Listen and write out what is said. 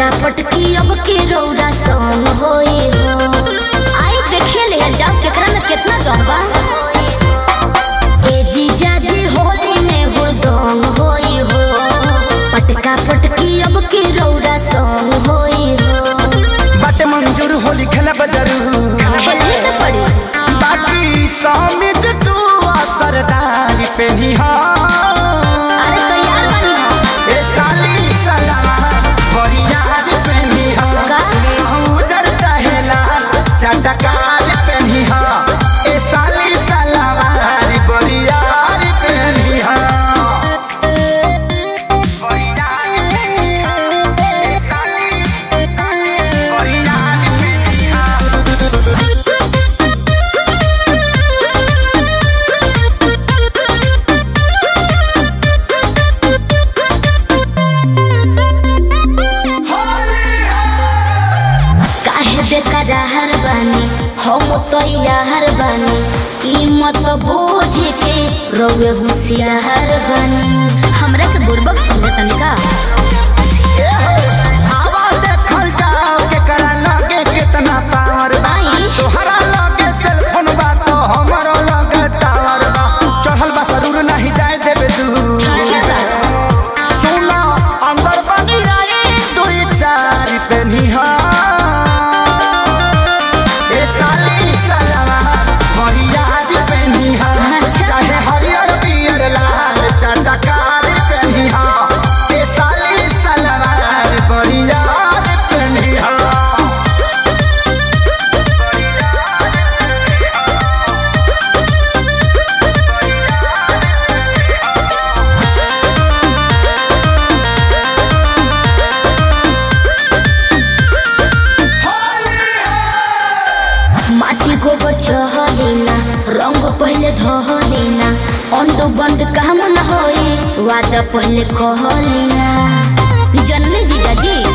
पटका पटकी अब के रौरा संग होई हो। आई देखे ले जाओ केकरा में कितना दम बा। ए जीजा जी होली में हो दम होई हो। पटका पटकी अब के रौरा संग होई हो। बाटे मंजूर होली खेला बजरू खेले तो पड़ी बाकी सामित तू सरदारी पे नहीं हा। अरे तो यार बनी हो ए साली सलाम बड़ी याद पे नहीं हा। उजर चाहेला चटकार पे नहीं हा। ए साली सलाम बड़ी याद पे नहीं हा। हर बानी हम तो यार बानी ई मत बूझ के रोवे होशियार बानी। हमरा के बुर्बक समझे तनिका आवाज देखल जाओ के करा लगे कितना पावर बा। तोहरा लगे सेलफोन बा तो हमरो लगे टावर बा। चढ़ल बा जरूर नहीं जाए देबे तू। सुना अंदर बनी आई दुई चार पे नहीं हा। ए साली सलाम बड़ी याद पे नहीं हा। चाहे हरियर पियर लाल चटकार पे नहीं हा। ए साली सलाम बड़ी याद पे नहीं हा। माटी गोबर चहलेना रंग पहले धहलेना अंडो बंद काम न होई वादा पहले कहलेना। जनले जीजा जी